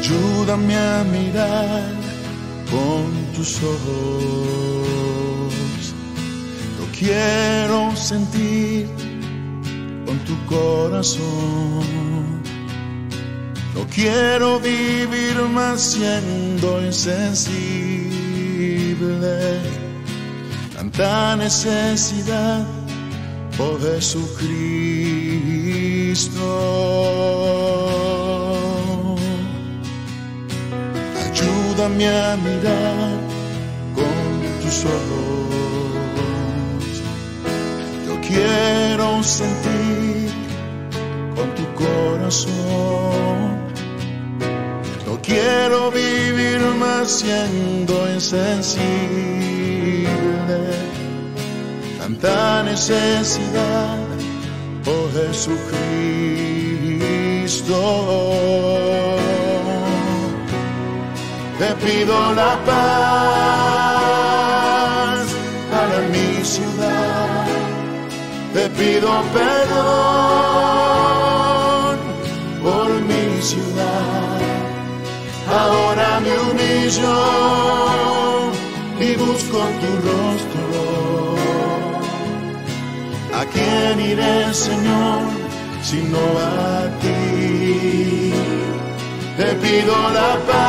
Ayúdame a mirar con tus ojos. Lo quiero sentir con tu corazón. No quiero vivir más siendo insensible. Tanta necesidad, oh Jesucristo. Ayúdame a mirar con tus ojos. Yo quiero sentir con tu corazón. No quiero vivir más siendo insensible. Tanta necesidad, oh Jesucristo. Te pido la paz para mi ciudad. Te pido perdón por mi ciudad. Ahora me humillo y busco tu rostro. ¿A quién iré, Señor, sino a ti? Te pido la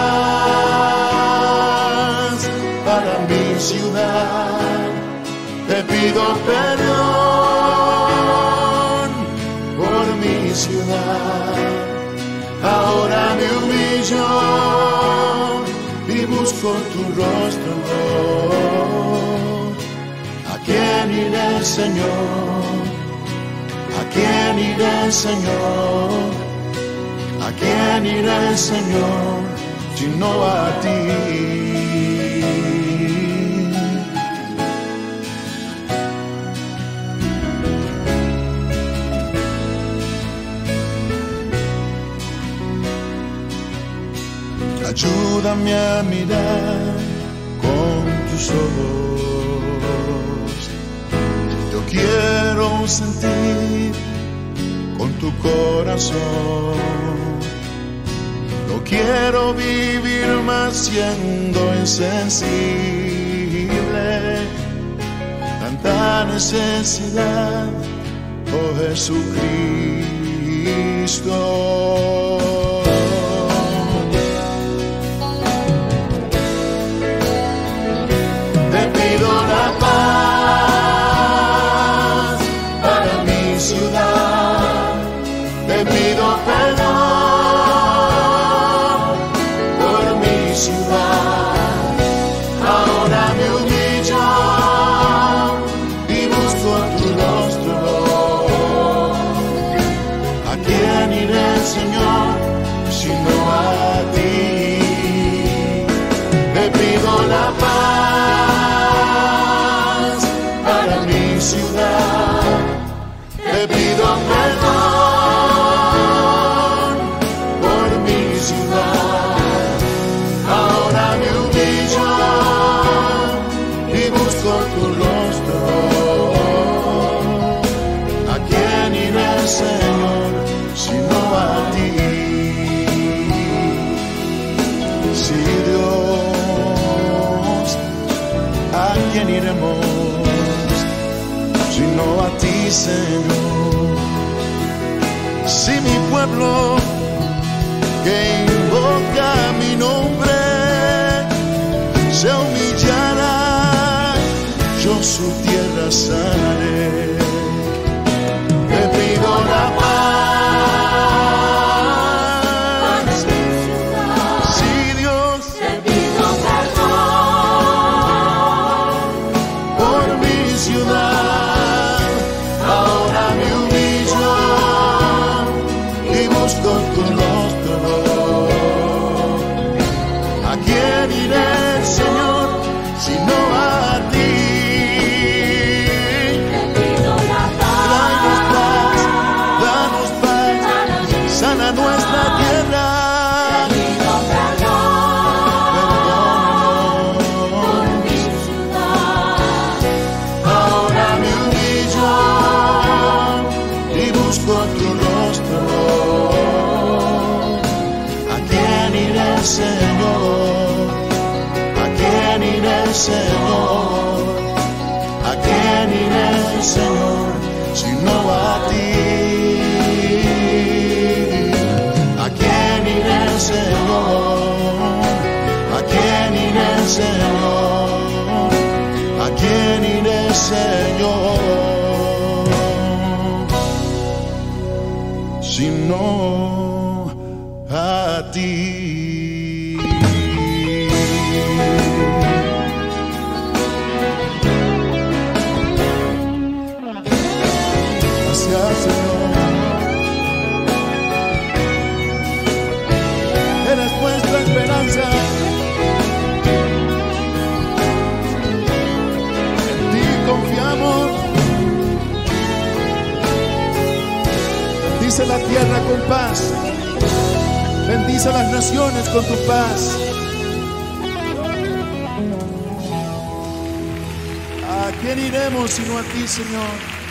paz para mi ciudad. Te pido perdón por mi ciudad. Ahora me humillo y busco tu rostro. ¿A quién iré, Señor? ¿A quién iré, Señor? ¿A quién iré, Señor, sino a ti? Ayúdame a mirar con tus ojos. Yo quiero sentir con tu corazón. No quiero vivir más siendo insensible. Tanta necesidad, oh Jesucristo. Te pido la paz para mi ciudad. Te pido perdón por mi ciudad. Ahora me humillo y busco tu rostro. ¿A quién iré, Señor, sino a ti? Te pido la paz para mi ciudad. Te pido perdón por mi ciudad. Ahora me humillo y busco tu rostro. ¿A quién iré, Señor, sino a ti? Sí, Dios, ¿a quién iremos sino a ti, Señor? Si mi pueblo que invoca mi nombre se humillará, yo su tierra sanaré. Te pido la paz, sí, Dios, Te pido perdón por mi ciudad. Ahora me humillo y busco tu rostro. ¿A quién iré, Señor, sino a ti? Te pido la paz. Danos paz, sana nuestra tierra. Te pido perdón por mi ciudad. Ahora me humillo y busco tu rostro. ¿A quién iré, Señor? ¿A quién iré, Señor? ¿A quién iré, Señor, sino a ti? ¿A quién iré, Señor? ¿A quién iré, Señor? ¿A quién iré, Señor, sino a ti? Gracias, Señor. Eres nuestra esperanza. En ti confiamos. Bendice la tierra con paz. Bendice las naciones con tu paz. ¿A quién iremos sino a ti, Señor?